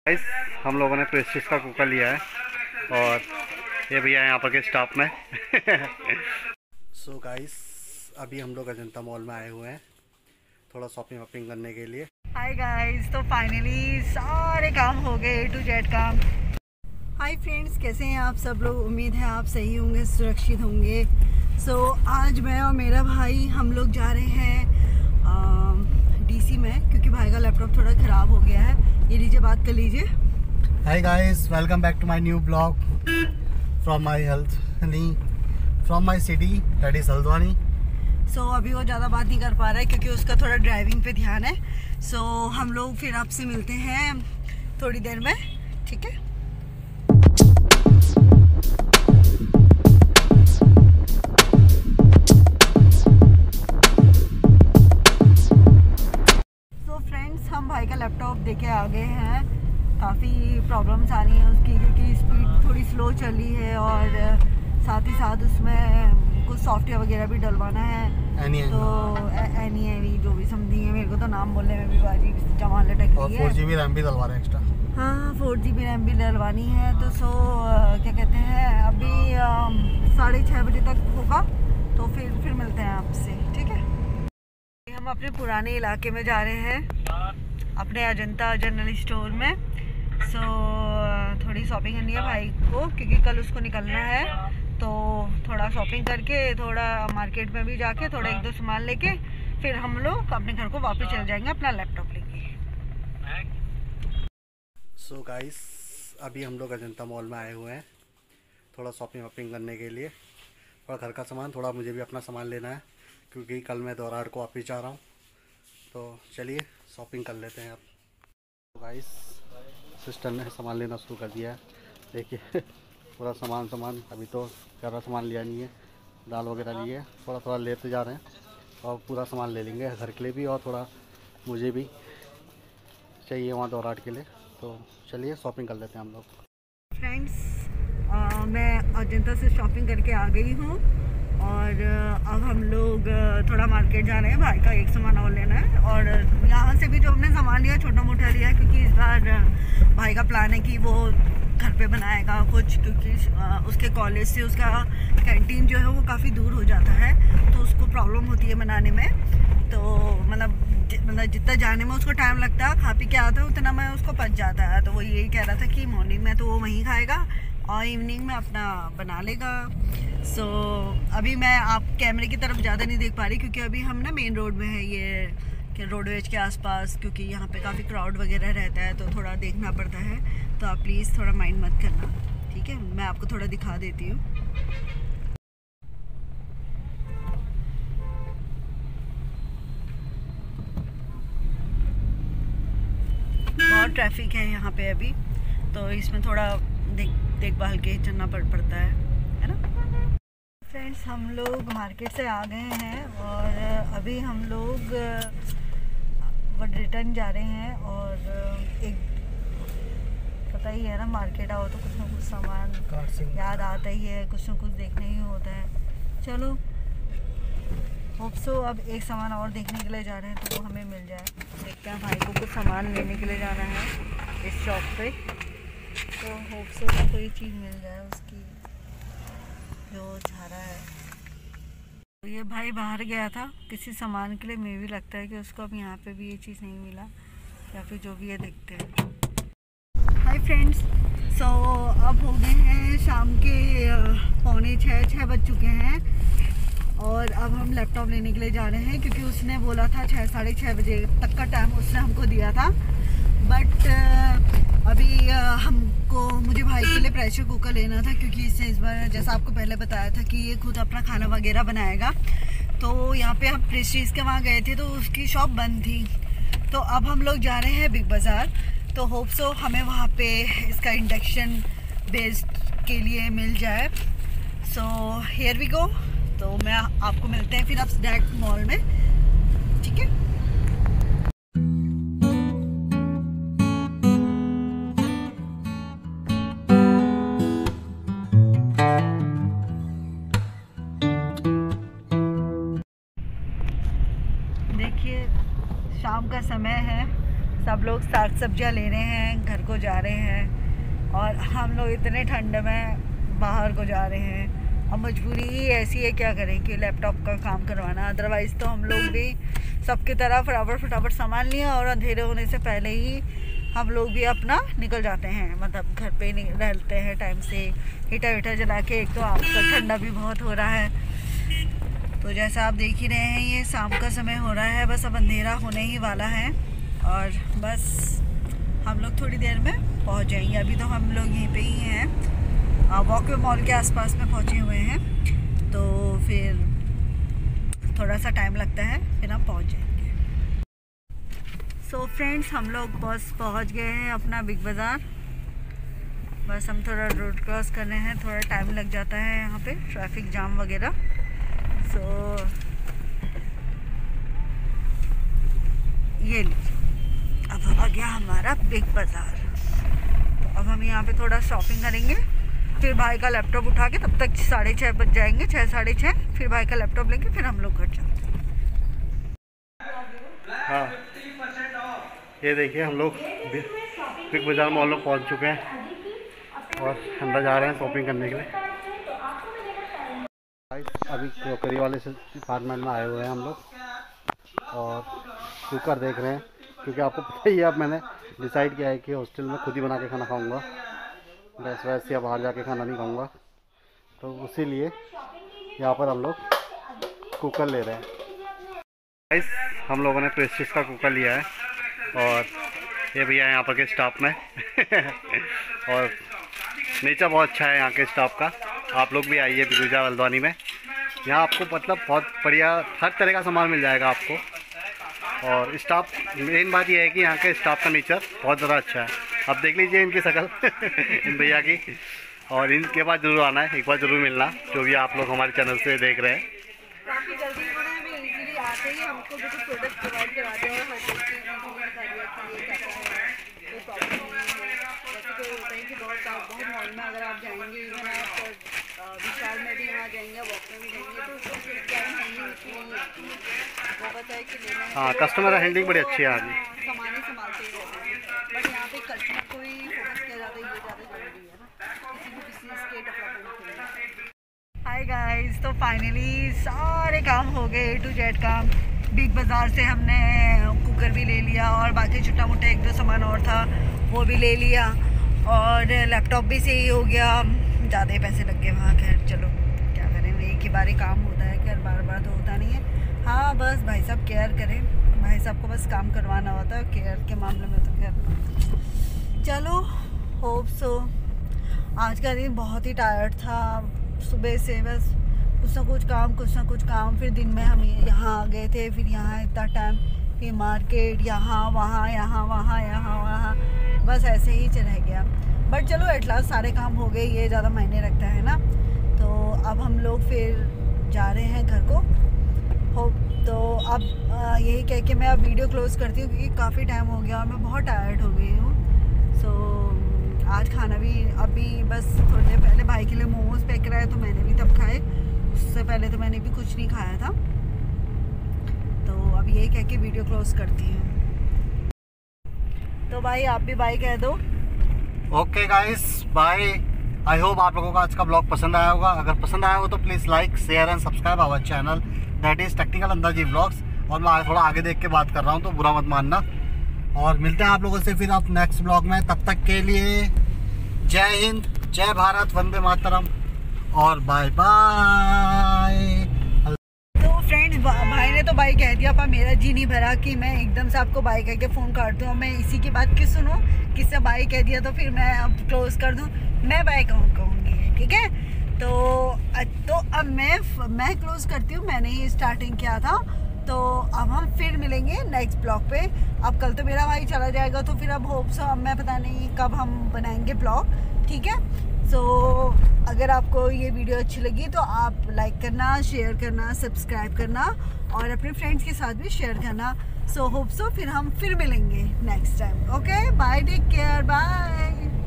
Guys हम लोगों ने प्रेस्टीज का कुकर लिया है और ये भैया यहाँ पर के स्टाफ में सो गाइस अभी हम लोग अजंता मॉल में आए हुए हैं थोड़ा शॉपिंग वॉपिंग करने के लिए। हाय गाइस, तो फाइनली सारे काम हो गए, A to Z काम। हाय फ्रेंड्स, कैसे हैं आप सब लोग? उम्मीद है आप सही होंगे, सुरक्षित होंगे। आज मैं और मेरा भाई हम लोग जा रहे हैं DC में, क्योंकि भाई का लैपटॉप थोड़ा ख़राब हो गया है। ये लीजिए, बात कर लीजिए। Hi guys, welcome back to my new blog from my city that is Haldwani. अभी वो ज़्यादा बात नहीं कर पा रहा है क्योंकि उसका थोड़ा ड्राइविंग पे ध्यान है। हम लोग फिर आपसे मिलते हैं थोड़ी देर में, ठीक है? फ्रेंड्स, हम भाई का लैपटॉप देके आ गए हैं। काफ़ी प्रॉब्लम्स आ रही हैं उसकी, क्योंकि स्पीड थोड़ी स्लो चली है और साथ ही साथ उसमें कुछ सॉफ्टवेयर वगैरह भी डलवाना है। एनी जो भी समझी है, मेरे को तो नाम बोलने में भी बाजी जमा लटक रही है। 4GB रैम भी डलवा रहे हैं एक्स्ट्रा। हाँ, 4GB रैम भी डलवानी है। तो क्या कहते हैं, अभी 6:30 बजे तक होगा, तो फिर मिलते हैं आपसे, ठीक है? हम अपने पुराने इलाके में जा रहे हैं, अपने अजंता जनरल स्टोर में। थोड़ी शॉपिंग करनी है भाई को, क्योंकि कल उसको निकलना है। तो थोड़ा शॉपिंग करके, थोड़ा मार्केट में भी जाके, थोड़ा एक दो सामान लेके फिर हम लोग अपने घर को वापस चले जाएंगे अपना लैपटॉप लेके। गाइस अभी हम लोग अजंता मॉल में आए हुए हैं थोड़ा शॉपिंग वॉपिंग करने के लिए, थोड़ा घर का सामान, थोड़ा मुझे भी अपना सामान लेना है क्योंकि कल मैं दौरार को वापस जा रहा हूँ। तो चलिए शॉपिंग कर लेते हैं अब। गाइस सिस्टर ने सामान लेना शुरू कर दिया है, देखिए पूरा सामान अभी तो ज़्यादा सामान लिया नहीं है, दाल वगैरह लिए, थोड़ा लेते जा रहे हैं और पूरा सामान ले लेंगे घर के लिए भी और थोड़ा मुझे भी चाहिए वहाँ दौराट के लिए। तो चलिए शॉपिंग कर लेते हैं हम लोग। फ्रेंड्स, मैं अजंता से शॉपिंग करके आ गई हूँ और अब हम लोग थोड़ा मार्केट जा रहे हैं। भाई का एक सामान और लेना है और यहाँ से भी जो हमने सामान लिया छोटा मोटा लिया है, क्योंकि इस बार भाई का प्लान है कि वो घर पे बनाएगा कुछ, क्योंकि उसके कॉलेज से उसका कैंटीन जो है वो काफ़ी दूर हो जाता है, तो उसको प्रॉब्लम होती है बनाने में। तो मतलब जितना जाने में उसको टाइम लगता है, खा पी के आता है उतना में उसको पच जाता है। तो वो यही कह रहा था कि मॉर्निंग में तो वो वहीं खाएगा और इवनिंग में अपना बना लेगा। अभी मैं आप कैमरे की तरफ ज़्यादा नहीं देख पा रही, क्योंकि अभी हम ना मेन रोड में है, ये कि रोडवेज के आसपास, क्योंकि यहाँ पे काफ़ी क्राउड वगैरह रहता है, तो थोड़ा देखना पड़ता है। तो आप प्लीज़ थोड़ा माइंड मत करना, ठीक है? मैं आपको थोड़ा दिखा देती हूँ। बहुत ट्रैफिक है यहाँ पे अभी, तो इसमें थोड़ा देखभाल के चलना पड़ता है ना? फ्रेंड्स, हम लोग मार्केट से आ गए हैं और अभी हम लोग रिटर्न जा रहे हैं। और एक पता ही है ना, मार्केट आओ तो कुछ ना कुछ सामान याद आता ही है, कुछ ना कुछ देखने ही होता है। चलो होप सो अब एक सामान और देखने के लिए जा रहे हैं, तो वो हमें मिल जाए। देखते हैं, भाई को कुछ सामान लेने के लिए जाना है इस शॉप पे, तो होप सो कोई चीज़ मिल जाए उसकी जो चाह रहा है। तो ये भाई बाहर गया था किसी सामान के लिए, मे भी लगता है कि उसको अब यहाँ पे भी ये चीज़ नहीं मिला, या फिर जो भी है देखते हैं। हाय फ्रेंड्स, अब हो गए हैं शाम के 5:45 बज चुके हैं और अब हम लैपटॉप लेने के लिए जा रहे हैं, क्योंकि उसने बोला था 6-6:30 बजे तक का टाइम उसने हमको दिया था। बट अभी मुझे भाई के लिए प्रेशर कुकर लेना था, क्योंकि इसने इस बार, जैसा आपको पहले बताया था, कि ये खुद अपना खाना वगैरह बनाएगा। तो यहाँ पे हम प्रेस्टीज के वहाँ गए थे तो उसकी शॉप बंद थी, तो अब हम लोग जा रहे हैं बिग बाज़ार। तो होप सो हमें वहाँ पे इसका इंडक्शन बेस्ड के लिए मिल जाए। Here we go. तो मैं आपको मिलते हैं फिर आप डायरेक्ट मॉल में, ठीक है? देखिए शाम का समय है, सब लोग साग सब्जियां ले रहे हैं, घर को जा रहे हैं और हम लोग इतने ठंड में बाहर को जा रहे हैं। अब मजबूरी ही ऐसी है, क्या करें कि लैपटॉप का काम करवाना। अदरवाइज़ तो हम लोग भी सबकी तरह फटाफट सामान लिया और अंधेरे होने से पहले ही हम लोग भी अपना निकल जाते हैं, मतलब घर पे नहीं रहते हैं टाइम से। हीटर जला के, एक तो आजकल ठंडा भी बहुत हो रहा है। तो जैसा आप देख ही रहे हैं ये शाम का समय हो रहा है, बस अब अंधेरा होने ही वाला है और बस हम लोग थोड़ी देर में पहुंच जाएंगे। अभी तो हम लोग यहीं पे ही हैं, वॉकवे मॉल के आसपास में पहुंचे हुए हैं, तो फिर थोड़ा सा टाइम लगता है, फिर हम पहुंच जाएंगे। सो फ्रेंड्स, हम लोग बस पहुंच गए हैं अपना बिग बाज़ार। बस हम थोड़ा रोड क्रॉस कर रहे हैं, थोड़ा टाइम लग जाता है यहाँ पे, ट्रैफिक जाम वगैरह। सो ये लीजिए, अब आ गया हमारा बिग बाज़ार। तो अब हम यहाँ पे थोड़ा शॉपिंग करेंगे, फिर भाई का लैपटॉप उठा के, तब तक 6:30 बज जाएंगे, 6 साढ़े 6। फिर भाई का लैपटॉप लेंगे, फिर हम लोग घर चलते हैं। हाँ, ये देखिए हम लोग बिग बाज़ार मॉल में पहुँच चुके हैं और अंदर जा रहे हैं शॉपिंग करने के लिए। अभी क्रॉकरी वाले से डिपार्टमेंट में आए हुए हैं हम लोग और कुकर देख रहे हैं, क्योंकि आपको पता ही है, अब मैंने डिसाइड किया है कि हॉस्टल में खुद ही बना के खाना खाऊंगा, गैस वैस या बाहर जाके खाना नहीं खाऊंगा। तो उसीलिए यहाँ पर हम लोग कुकर ले रहे हैं। गाइस, हम लोगों ने प्रेस्टीज का कुकर लिया है और ये भैया यहाँ पर के स्टाफ में और नेचर बहुत अच्छा है यहाँ के स्टाफ का। आप लोग भी आइए बिग बाज़ार हल्द्वानी में, यहाँ आपको मतलब बहुत बढ़िया हर तरह का सामान मिल जाएगा आपको। और स्टाफ, मेन बात यह है कि यहाँ के स्टाफ का नेचर बहुत ज़्यादा अच्छा है। अब देख लीजिए इनकी शक्ल इन भैया की, और इनके बाद ज़रूर आना है, एक बार ज़रूर मिलना, जो भी आप लोग हमारे चैनल से देख रहे हैं। काफ़ी जल्दी उन्होंने इजीली आते ही हमको जो प्रोडक्ट प्रोवाइड करा दिया और हर चीज़ की बता दिया कि ये क्या है, कोई प्रॉब्लम नहीं है। जैसे कोई होता है कि बहुत मॉल में अगर आप जाएंगे, इवन आप विशाल में भी वहाँ जाएंगे, वॉक में भी जाएंगे, तो उसको हैंडलिंग इतनी नहीं आती है। वो पता है कि लेना है, हाँ, कस्टमर हैंडलिंग बड़ी अच्छी है यहाँ की, सामान ही संभालते ही रहते हैं। बट यहाँ पे कस्टमर को ही फोकस किया जाता है, ये ज़्यादा जरूरी है ना किसी भी बिजनेस के डेवलपमेंट के लिए। हाय गाइस, तो फाइनली सारे काम हो गए, A to Z काम। बिग बाज़ार से हमने कुकर भी ले लिया और बाकी छोटा मोटा 1-2 सामान और था वो भी ले लिया, और लैपटॉप भी सही हो गया। ज़्यादा ही पैसे लग गए वहाँ, खैर चलो क्या करें, एक ही बार ही काम होता है, खैर बार तो होता नहीं है। हाँ, बस भाई साहब केयर करें, भाई साहब को बस काम करवाना होता है, केयर के मामले में तो खैर चलो, होप सो। आज का दिन बहुत ही टायर्ड था, सुबह से बस कुछ ना कुछ काम। फिर दिन में हम यहाँ आ गए थे, फिर यहाँ इतना टाइम, फिर मार्केट, यहाँ वहाँ, बस ऐसे ही रह गया। बट चलो एट लास्ट सारे काम हो गए, ये ज़्यादा मायने रखता है ना। तो अब हम लोग फिर जा रहे हैं घर को। तो अब यही कह के मैं अब वीडियो क्लोज़ करती हूँ, क्योंकि काफ़ी टाइम हो गया और मैं बहुत टायर्ड हो गई हूँ। सो आज खाना भी अभी बस थोड़ी देर पहले भाई के लिए मोमोज़ पैक कराए, तो मैंने भी तब खाए, उससे पहले तो मैंने भी कुछ नहीं खाया था। तो अब यही कह के वीडियो क्लोज़ करती हूँ। तो भाई आप भी बाय कह दो। Okay guys, bye. I hope आप लोगों को आज का ब्लॉग पसंद आया होगा। अगर पसंद आया हो तो please like, share and subscribe our channel, that is technical Andaazi vlogs. और मैं थोड़ा आगे देख के बात कर रहा हूँ, तो बुरा मत मानना। और मिलते हैं आप लोगों से फिर आप नेक्स्ट ब्लॉग में। तब तक के लिए जय हिंद, जय भारत, वंदे मातरम और बाय बाय। तो फ्रेंड्स, भाई ने तो बाय कह दिया, पर मेरा जी नहीं भरा कि मैं एकदम से आपको बाय करके फ़ोन काटती हूँ। मैं इसी की बात क्यों सुनूँ, किससे बाय कह दिया तो फिर मैं अब क्लोज़ कर दूँ। मैं बाय कहूँगी, ठीक है। तो अब मैं क्लोज़ करती हूँ, मैंने ही स्टार्टिंग किया था। तो अब हम फिर मिलेंगे नेक्स्ट ब्लॉग पे। अब कल तो मेरा भाई चला जाएगा, तो फिर अब होप सो, अब मैं पता नहीं कब हम बनाएंगे ब्लॉग, ठीक है। सो अगर आपको ये वीडियो अच्छी लगी तो आप लाइक करना, शेयर करना, सब्सक्राइब करना और अपने फ्रेंड्स के साथ भी शेयर करना। सो होप सो फिर हम फिर मिलेंगे next time. Okay, bye, take care, bye.